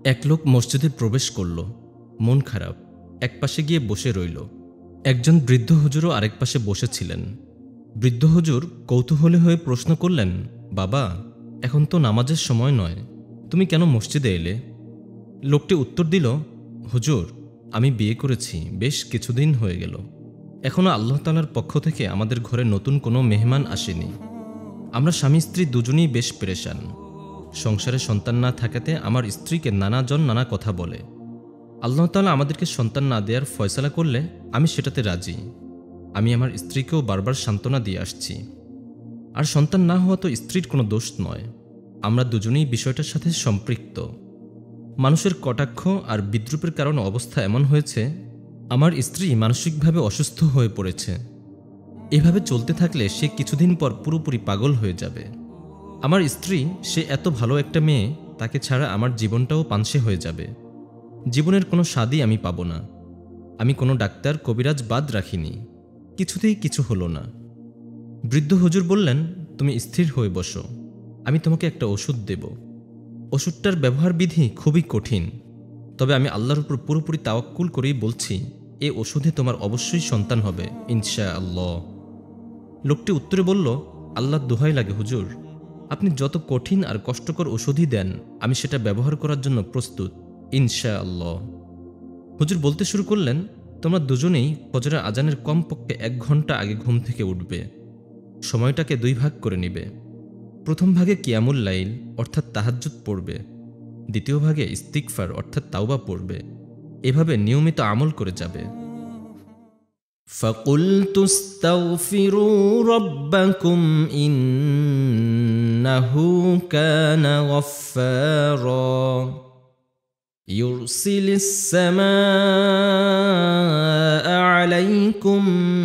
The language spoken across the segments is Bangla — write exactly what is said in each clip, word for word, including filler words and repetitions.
এক লোক মসজিদে প্রবেশ করল, মন খারাপ, এক পাশে গিয়ে বসে রইল। একজন বৃদ্ধ হুজুরও আরেক পাশে বসেছিলেন। বৃদ্ধ হুজুর কৌতূহলী হয়ে প্রশ্ন করলেন, বাবা, এখন তো নামাজের সময় নয়, তুমি কেন মসজিদে এলে? লোকটি উত্তর দিল, হুজুর, আমি বিয়ে করেছি, বেশ কিছুদিন হয়ে গেল। এখনও আল্লাহ তাআলার পক্ষ থেকে আমাদের ঘরে নতুন কোনো মেহমান আসেনি। আমরা স্বামী স্ত্রী দুজনেই বেশ পেরেশান। সংসারে সন্তান না থাকাতে আমার স্ত্রীকে নানাজন নানা কথা বলে। আল্লাহ তাআলা আমাদেরকে সন্তান না দেওয়ার ফয়সালা করলে আমি সেটাতে রাজি। আমি আমার স্ত্রীকেও বারবার সান্ত্বনা দিয়ে আসছি। আর সন্তান না হওয়া তো স্ত্রীর কোনো দোষ নয়, আমরা দুজনেই বিষয়টার সাথে সম্পৃক্ত। মানুষের কটাক্ষ আর বিদ্রূপের কারণে অবস্থা এমন হয়েছে, আমার স্ত্রী মানসিকভাবে অসুস্থ হয়ে পড়েছে। এভাবে চলতে থাকলে সে কিছুদিন পর পুরোপুরি পাগল হয়ে যাবে। আমার স্ত্রী, সে এত ভালো একটা মেয়ে, তাকে ছাড়া আমার জীবনটাও পানসে হয়ে যাবে। জীবনের কোনো স্বাদই আমি পাব না। আমি কোনো ডাক্তার কবিরাজ বাদ রাখিনি, কিছুতেই কিছু হলো না। বৃদ্ধ হুজুর বললেন, তুমি স্থির হয়ে বসো, আমি তোমাকে একটা ওষুধ দেব। ওষুধটার ব্যবহার বিধি খুবই কঠিন, তবে আমি আল্লাহর উপর পুরোপুরি তাওয়াক্কুল করেই বলছি, এ ওষুধে তোমার অবশ্যই সন্তান হবে ইনশাআল্লাহ। লোকটি উত্তরে বলল, আল্লাহর দোহাই লাগে হুজুর, আপনি যত কঠিন আর কষ্টকর ওষুধই দেন, আমি সেটা ব্যবহার করার জন্য প্রস্তুত ইনশাআল্লাহ। হুজুর বলতে শুরু করলেন, তোমরা দুজনেই ফজরের আজানের কমপক্ষে এক ঘন্টা আগে ঘুম থেকে উঠবে। সময়টাকে দুই ভাগ করে নিবে। প্রথম ভাগে কিয়ামুল লাইল অর্থাৎ তাহাজ্জুদ পড়বে, দ্বিতীয় ভাগে ইস্তিগফার অর্থাৎ তাওবা পড়বে। এভাবে নিয়মিত আমল করে যাবে। فَقُلْتُ اسْتَغْفِرُوا رَبَّكُمْ إِنَّهُ كَانَ غَفَّارًا يُرْسِلِ السَّمَاءَ عَلَيْكُمْ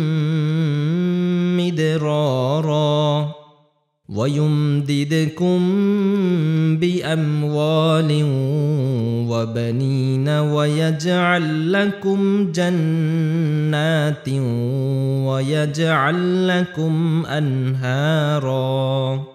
مِدْرَارًا وَيُمْدِدْكُمْ بِأَمْوَالٍ وَبَنِينَ وَيَجْعَلْ لَكُمْ جَنَّاتٍ وَيَجْعَلْ لَكُمْ أَنْهَارًا।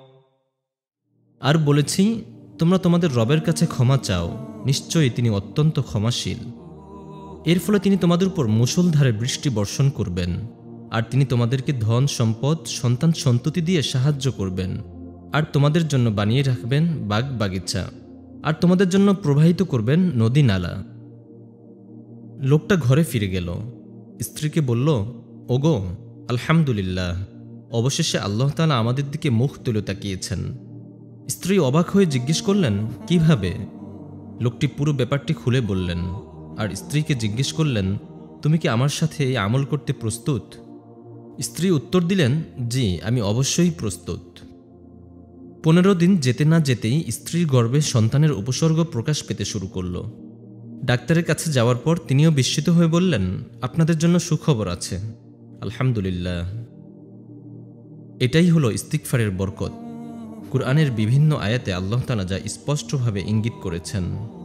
আর বলেছি, তোমরা তোমাদের রবের কাছে ক্ষমা চাও, নিশ্চয়ই তিনি অত্যন্ত ক্ষমাশীল। এর ফলে তিনি তোমাদের উপর মুষলধারে বৃষ্টি বর্ষণ করবেন, আর তিনি তোমাদেরকে ধন সম্পদ সন্তান সন্ততি দিয়ে সাহায্য করবেন, আর তোমাদের জন্য বানিয়ে রাখবেন বাগ বাগিচা, আর তোমাদের জন্য প্রবাহিত করবেন নদী নালা। লোকটা ঘরে ফিরে গেল, স্ত্রীকে বলল, ওগো, আলহামদুলিল্লাহ, অবশেষে আল্লাহ তাআলা আমাদের দিকে মুখ তুলে তাকিয়েছেন। স্ত্রী অবাক হয়ে জিজ্ঞেস করলেন, কিভাবে? লোকটি পুরো ব্যাপারটি খুলে বললেন, আর স্ত্রীকে জিজ্ঞেস করলেন, তুমি কি আমার সাথে এই আমল করতে প্রস্তুত? স্ত্রী উত্তর দিলেন, জি, আমি অবশ্যই প্রস্তুত। পনেরো দিন যেতে না যেতেই স্ত্রীর গর্ভে সন্তানের উপসর্গ প্রকাশ পেতে শুরু করল। ডাক্তারের কাছে যাওয়ার পর তিনিও বিস্মিত হয়ে বললেন, আপনাদের জন্য সুখবর আছে, আলহামদুলিল্লাহ। এটাই হলো ইস্তিগফারের বরকত। কুরআনের বিভিন্ন আয়াতে আল্লাহ তাআলা যা স্পষ্টভাবে ইঙ্গিত করেছেন।